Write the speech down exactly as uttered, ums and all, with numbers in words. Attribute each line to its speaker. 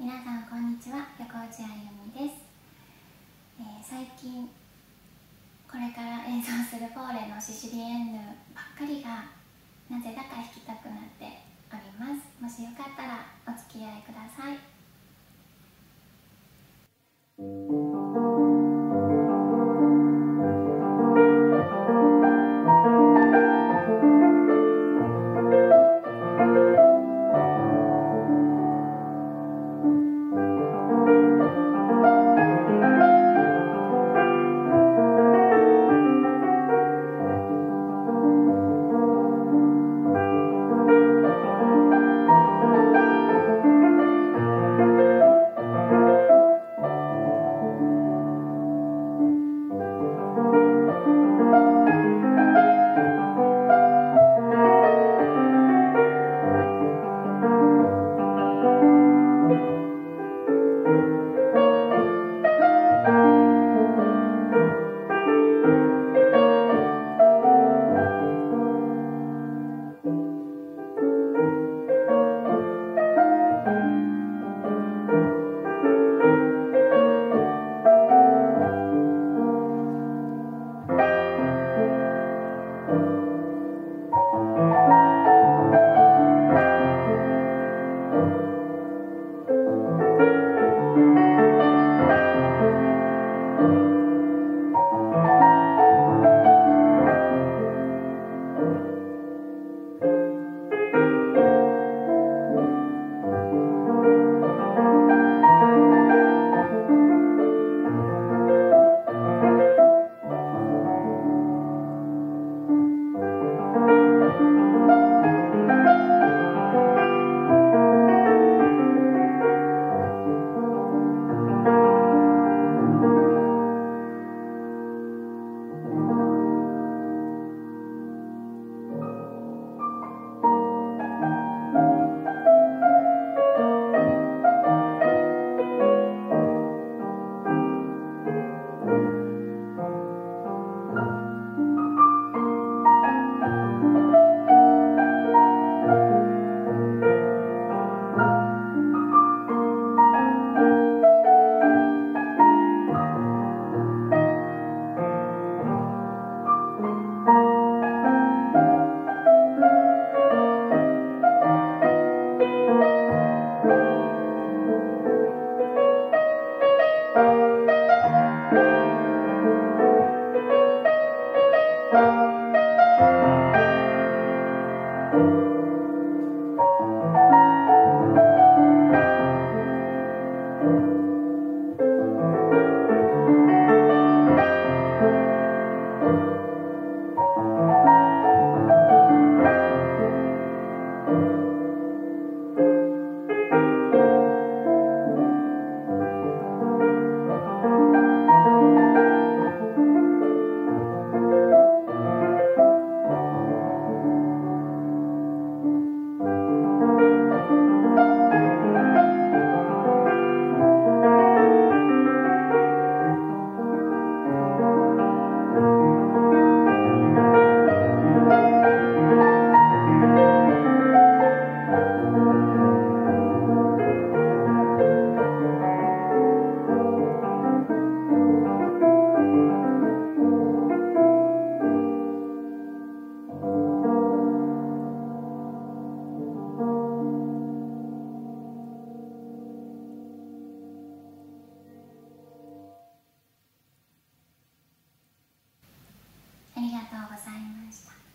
Speaker 1: 皆さんこんにちは、横内あゆみです。えー、最近これから演奏するポーレのシシリエンヌばっかりがなぜだか弾きたくなっております。もしよかったらお付き合いください。ありがとうございました。